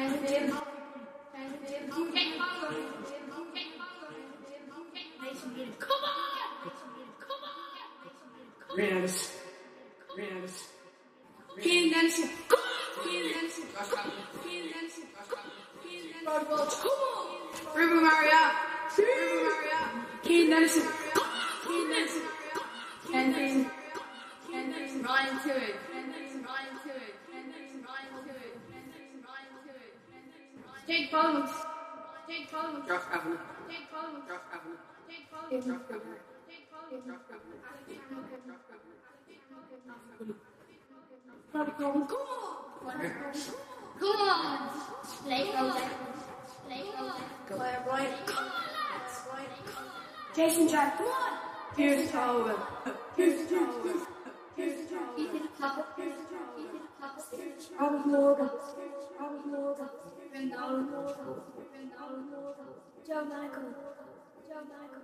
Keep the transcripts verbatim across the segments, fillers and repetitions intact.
Come on! Come on! Rams. Rams. Keane Nelson. Come on! Keane Nelson. Keane Nelson. Come on! Ruben Maria. Ruben Maria. Keane Nelson. Keane Nelson. Henry. Henry. Ryan to it. Henry. Ryan to it. Henry. Ryan to it. Henry. Ryan to it. Jake Bones. Jake Bones. Josh Avenue. Jake Bones. Josh Avenue. Jake Bones. Josh Avenue. Jake Bones. Josh Avenue. Come on! Come on! Play on that. Play on that. Go ahead, Ryan. Come on, lads! Jason Jack, come on! Here's Tower. Here's Tower. Here's Tower. Ethan Papa. Here's Tower. Ethan Papa. Robert Morgan. Robert Morgan. Rendell. Rendell. Joe Michael. Joe Michael.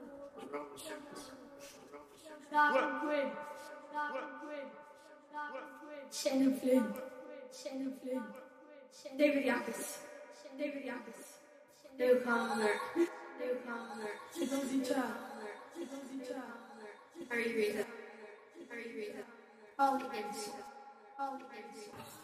Darwin Quinn. Darwin Quinn. Darwin Quinn. Shannon Flynn. Shannon Flynn. David Yakus. David Yakus. Dale Connor. Dale Connor. Chigozi Cha. Chigozi Cha. Harry Rita. Harry Rita. Paul Gibbs. Paul Gibbs.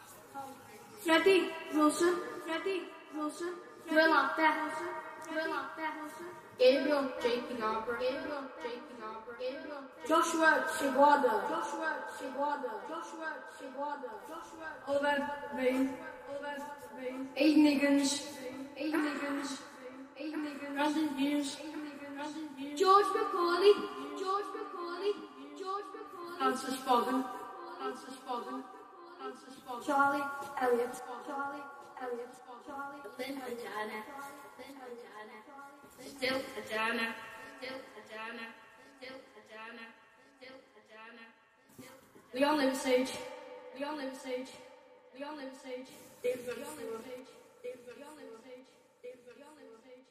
Freddie Wilson. Freddie Wilson. Will Octa. Will Octa. Gabriel J P Garber. Gabriel J P Garber. Gabriel. Joshua Shiguada. Joshua Shiguada. Joshua Shiguada. Joshua. Oliver Vane. Oliver Vane. Aiden Higgins. Aiden Higgins. Aiden Higgins. Brandon Hughes. Brandon Hughes. George McCauley. George McCauley. George McCauley. Francis Foggen. Francis Foggen. Francis Foggen. Charlie Elliott. Charlie Elliott. Charlie. Lynn Adana. Lynn Adana. Still Adana. Still Adana. Still Adana. Still Adana. We all live sage. We all live sage. We all live sage. We all live sage. We all live sage. We all live sage.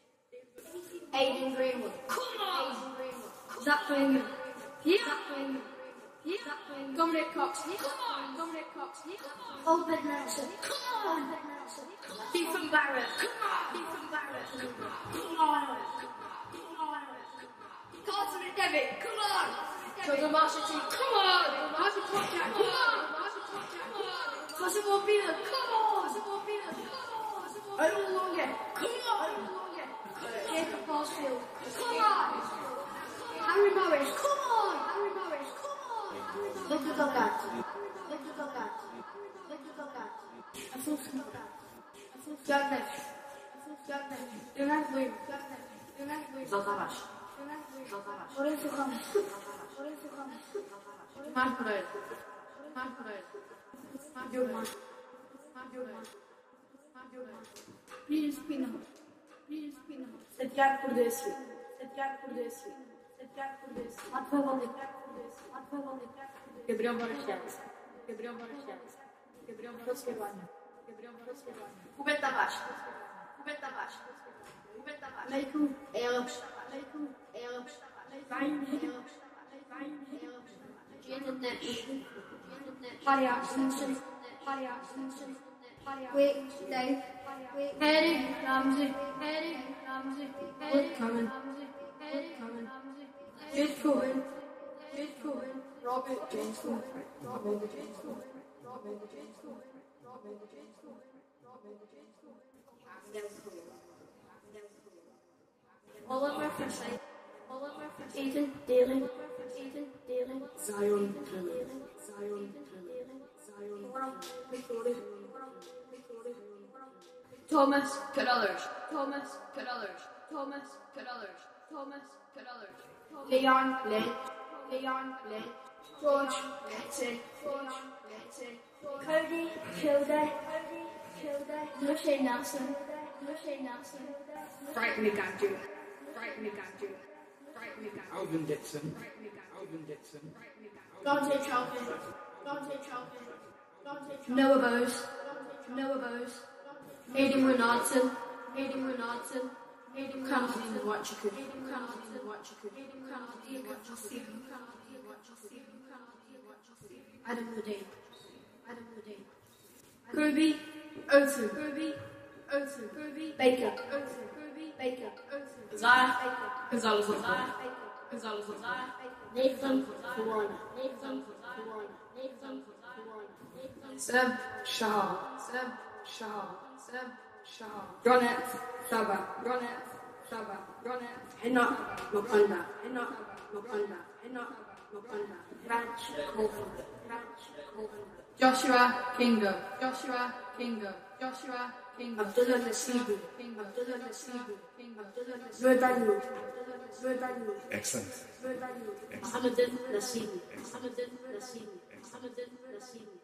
Aiden Greenwood. Come on! Aiden Greenwood. Zach Freeman. Yeah. Zach Freeman. Yeah. Zach Freeman. Dominic Cox. Come on! Dominic Cox. Obed Nelson. Come on! Obed Nelson. Stephen Barrett. Come on! Stephen Barrett. Come on! Come on! Carlton and Devitt. Come on! Jordan Marshall. Come on! Marshall Topjack. Come on! Marshall Topjack. Come on! Possible Beeler. Come on! Possible Beeler. Come on! Owen Longer. Come on! Owen Longer. Jacob Horsfield. Come on! Harry Morris. Come on! Harry Morris. Come on! Look at that. Look at that. Look at that. I feel so bad. I feel so bad. Gardner. Jonas Blue. Gardner. Jonas Blue. Zaltawasz. Jonas Blue. Zaltawasz. Lorenzo Ramos. Lorenzo Ramos. Mark Royal. Mark Royal. Mark Royal. Mark Royal. Mark Royal. Neil Spino. Neil Spino. Setcar Purdesi. Setcar Purdesi. Setcar Purdesi. Atwawony. Atwawony. Gabriel Borosians. Gabriel Borosians. Gabriel Borosians. Gabriel Borosians. Hubert Tawasz. Hubert Tawasz. Hubert Tawasz. Michael Ellis. Michael Ellis. Ryan Ellis. Ryan Ellis. Jaden Nash. Jaden Nash. Harry Atkinson. Harry Atkinson. Wait, Dave. Wait. Harry Ramsey. Harry Ramsey. Harry Ramsey. Harry Ramsey. Jude Cohen. Jude Cohen. Robert Jameson. Robert Jameson. Robert Jameson. Robert Jameson. Robert Jameson. Oliver Forsyth. Oliver Forsyth. Ethan Daly. Ethan Daly. Zion Clement. Zion Clement. Zion Clement. Thomas Carothers. Thomas Carothers. Thomas Carothers. Thomas Carothers. Leon Lynch. Leon Lynch. George Letty. George Letty. Cody Kilday. Cody Kilday. Lucy Nelson. Lucy Nelson. Frightening Ganju. Frightening Ganju. Frightening Ganju. Alvin Dixon. Alvin Dixon. Dante Chalkin. Dante Chalkin. Dante Chalkin. Noah Bose. Noah Bose. Hayden Renardson. Hayden Renardson. Hayden Cramston Watchicoo. Cramston Watchicoo. Cramston Watchicoo. Adam Ledeen. Adam Ledeen. Kirby Otu. Kirby Baker, Baker, Zara, Gonzalez Zara, Gonzalez Zara, Nathan, Kawana, Nathan, Kawana, Nathan, Kawana, Nathan, Seb Shah, Seb Shah, Seb Shah. Ronet, Saba, Ronet, Saba, Ronet. Henna, Mokanda, Henna, Mokanda, Henna, Mokanda, Raj, Kovan, Raj, Kovan. Joshua Kingo, Joshua Kingo, Joshua Kingo. Abdullah Nasibu, Abdullah Nasibu, Abdullah Nasibu. Verdanu, Verdanu. Excellent. Verdanu. Muhammadan Nasibu, Muhammadan Nasibu, Muhammadan Nasibu.